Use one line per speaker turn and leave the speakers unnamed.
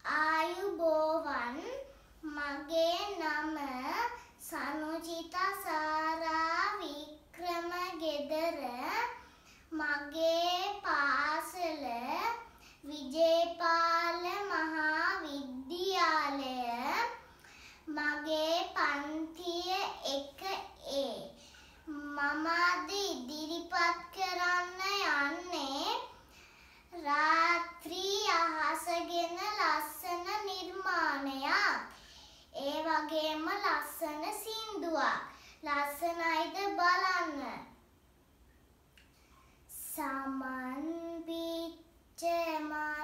ආයුබෝවන් මගේ නම සනුජිතා සාරා වික්‍රමගෙදර මගේ පාසල විජේපාල මහා විද්‍යාලය මගේ පන්තිය 1A මම අද ඉදිරිපත් කරන්න යන්නේ රාත්‍රී අහස ගැන ලස්සන නිර්මාණයක්. ඒ වගේම ලස්සන සින්දුවක්. ලස්සනයිද බලන්න. සමන් පිච්ච